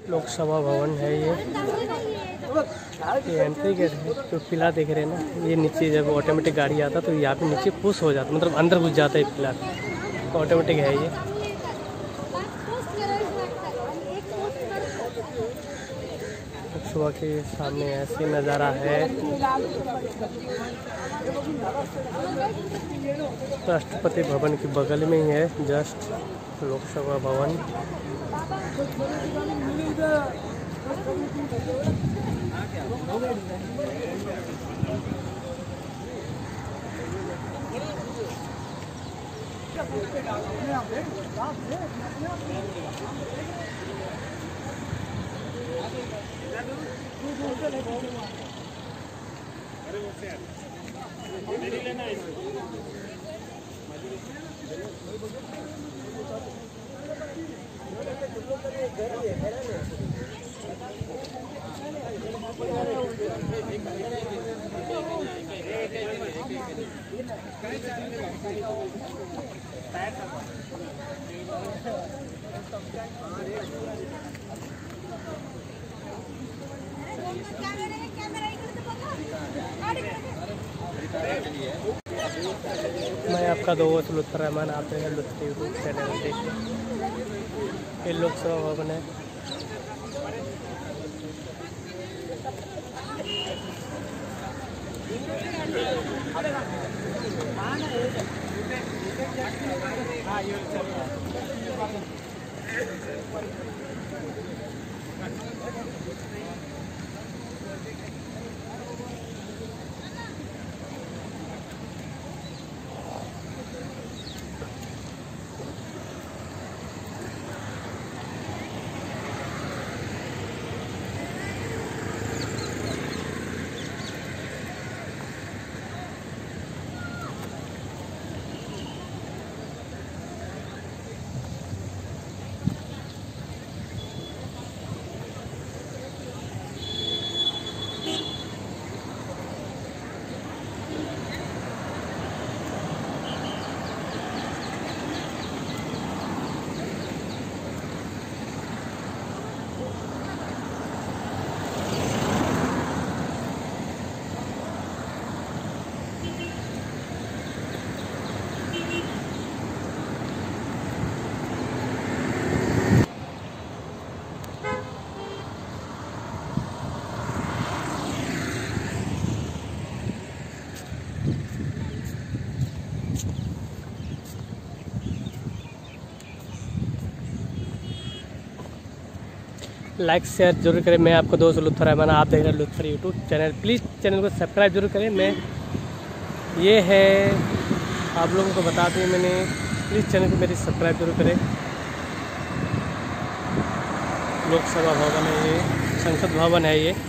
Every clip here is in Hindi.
लोकसभा भवन है ये एंट्री गेट है। तो पिला देख रहे हैं ना, ये नीचे जब ऑटोमेटिक गाड़ी आता तो यहाँ पे नीचे पुश हो जाता, मतलब अंदर घुस जाता है पिला, तो ऑटोमेटिक है ये। लोकसभा के सामने ऐसे नज़ारा है। राष्ट्रपति भवन के बगल में ही है जस्ट लोकसभा भवन। मैं आपका दोस्त लुत्फर रहमान, आप हैं लुत्फर यूट्यूब चैनल देखिए। ये लोकसभा भवन है। लाइक शेयर जरूर करें। मैं आपको दोस्त लुत्फर रहमान, आप देख रहे हैं Lutfar YouTube channel. Please channel को सब्सक्राइब जरूर करें। मैं ये है आप लोगों को बता दूँ मैंने, प्लीज़ चैनल को मेरी सब्सक्राइब जरूर करें। लोकसभा भवन है ये, संसद भवन है ये।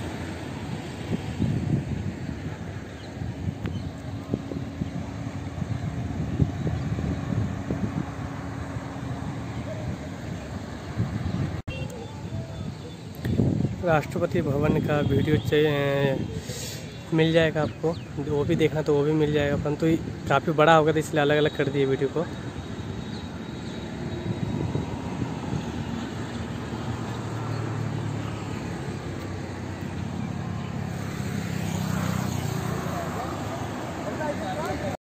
राष्ट्रपति भवन का वीडियो मिल जाएगा आपको, वो भी देखना तो वो भी मिल जाएगा, परंतु काफ़ी बड़ा होगा तो इसलिए अलग अलग कर दिए वीडियो को।